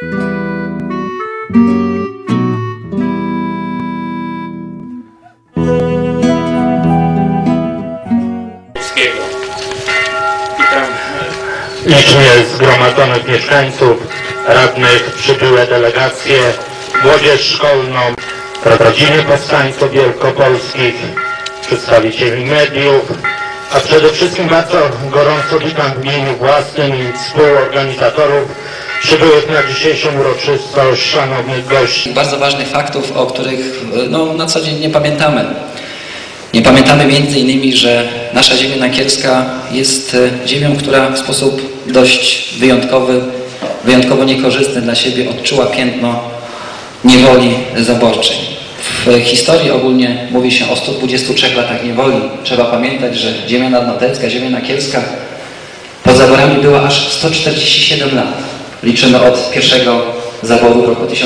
Licznie zgromadzonych mieszkańców, radnych, przybyłe delegacje, młodzież szkolną, rodziny powstańców wielkopolskich, przedstawicieli mediów, a przede wszystkim bardzo gorąco witam w imieniu własnym i współorganizatorów przybyłych na dzisiejszą uroczystość szanownych gości. Bardzo ważnych faktów, o których na co dzień nie pamiętamy. Nie pamiętamy między innymi, że nasza ziemia nakielska jest ziemią, która w sposób dość wyjątkowo niekorzystny dla siebie odczuła piętno niewoli zaborczej. W historii ogólnie mówi się o 123 latach niewoli. Trzeba pamiętać, że ziemia nadnotelska, ziemia nakielska pod zaborami była aż 147 lat. Liczymy od pierwszego zaboru w roku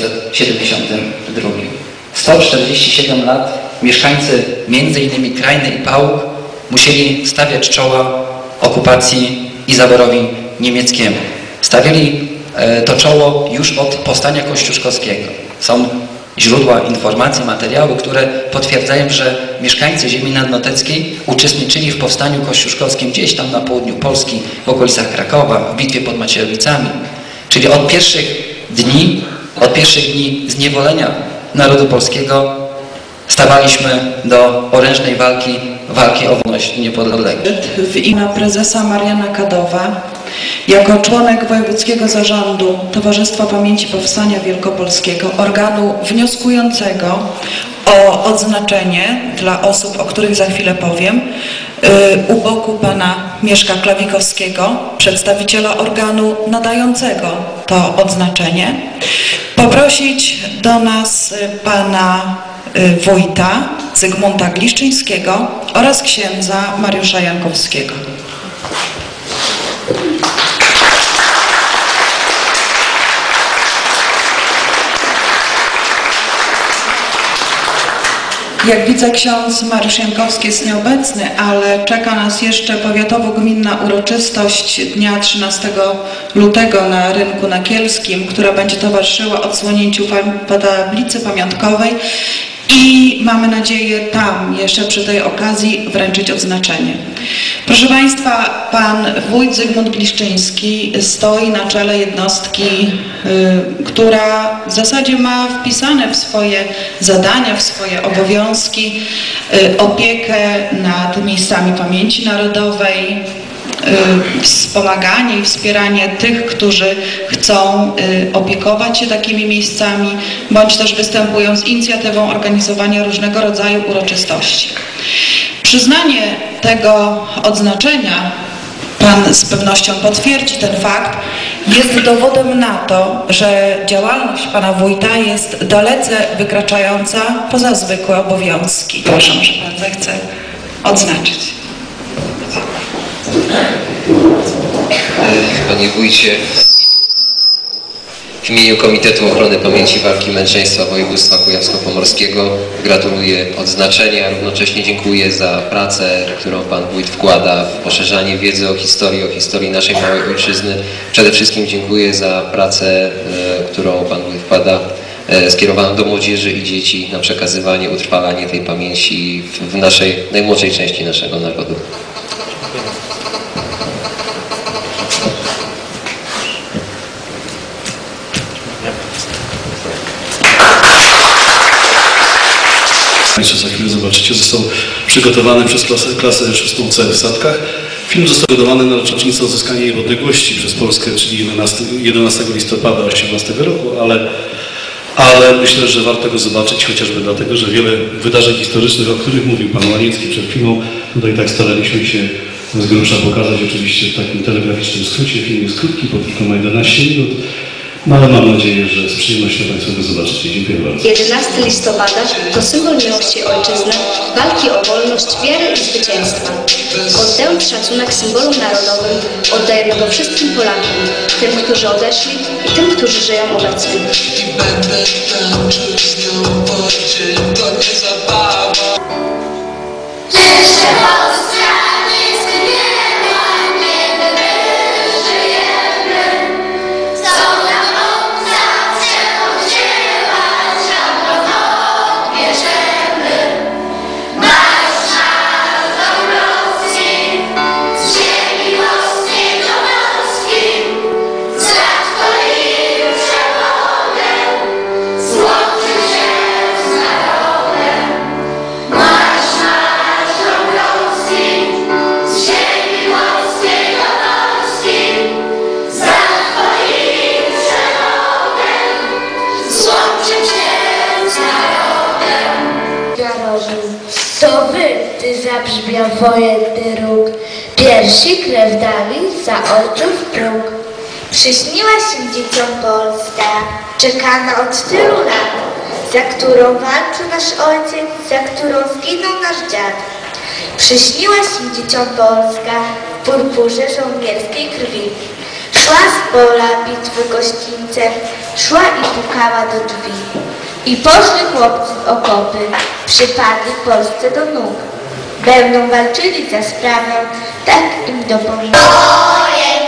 1772. 147 lat mieszkańcy m.in. Krajny i Pałuk musieli stawiać czoła okupacji i zaborowi niemieckiemu. Stawiali to czoło już od powstania kościuszkowskiego. Są źródła informacji, materiały, które potwierdzają, że mieszkańcy ziemi nadnoteckiej uczestniczyli w powstaniu kościuszkowskim gdzieś tam na południu Polski, w okolicach Krakowa, w bitwie pod Maciejowicami. Czyli od pierwszych dni zniewolenia narodu polskiego stawaliśmy do orężnej walki o wolność i niepodległość. W imieniu prezesa Mariana Kadowa, jako członek Wojewódzkiego Zarządu Towarzystwa Pamięci Powstania Wielkopolskiego, organu wnioskującego o odznaczenie dla osób, o których za chwilę powiem, u boku pana Mieszka Klawikowskiego, przedstawiciela organu nadającego to odznaczenie, poprosić do nas pana wójta Zygmunta Gliszczyńskiego oraz księdza Mariusza Jankowskiego. Jak widzę, ksiądz Mariusz Jankowski jest nieobecny, ale czeka nas jeszcze powiatowo-gminna uroczystość dnia 13 lutego na Rynku Nakielskim, która będzie towarzyszyła odsłonięciu tablicy pamiątkowej i mamy nadzieję tam jeszcze przy tej okazji wręczyć odznaczenie. Proszę Państwa, pan wójt Zygmunt Gliszczyński stoi na czele jednostki, która w zasadzie ma wpisane w swoje zadania, w swoje obowiązki opiekę nad miejscami pamięci narodowej, wspomaganie i wspieranie tych, którzy chcą opiekować się takimi miejscami, bądź też występują z inicjatywą organizowania różnego rodzaju uroczystości. Przyznanie tego odznaczenia, pan z pewnością potwierdzi ten fakt, jest dowodem na to, że działalność pana wójta jest dalece wykraczająca poza zwykłe obowiązki. Proszę, że pan zechce odznaczyć. Panie wójcie, w imieniu Komitetu Ochrony Pamięci Walki i Męczeństwa Województwa Kujawsko-Pomorskiego gratuluję odznaczenia, a równocześnie dziękuję za pracę, którą pan wójt wkłada w poszerzanie wiedzy o historii naszej małej ojczyzny. Przede wszystkim dziękuję za pracę, którą pan wójt wkłada skierowaną do młodzieży i dzieci na przekazywanie, utrwalanie tej pamięci w naszej najmłodszej części naszego narodu. Państwo za chwilę zobaczycie, został przygotowany przez klasę 6C w Sadkach. Film został wydawany na rocznicę odzyskania niepodległości przez Polskę, czyli 11 listopada 18 roku, ale myślę, że warto go zobaczyć, chociażby dlatego, że wiele wydarzeń historycznych, o których mówił pan Łaniecki przed chwilą, tutaj tak staraliśmy się z grubsza pokazać, oczywiście w takim telegraficznym skrócie. Film jest krótki, bo tylko ma 11 minut. No ale mam nadzieję, że z przyjemnością Państwo go zobaczycie. Dziękuję bardzo. 11 listopada to symbol miłości ojczyzny, walki o wolność, wiary i zwycięstwa. Oddając szacunek symbolom narodowym, oddajemy go wszystkim Polakom, tym, którzy odeszli i tym, którzy żyją obecnie. I będę tańczył z nią po dzień, to nie zabawa. Są nam miał wojenny róg, piersi krew dali za ojców próg. Przyśniła się dzieciom Polska, czekana od tylu lat, za którą walczył nasz ojciec, za którą zginął nasz dziad. Przyśniła się dzieciom Polska w purpurze żołnierskiej krwi. Szła z pola bitwy gościńcem, szła i pukała do drzwi. I poszli chłopcy w okopy, przypadli Polsce do nóg. Będą walczyli za sprawę, tak im dopomogą.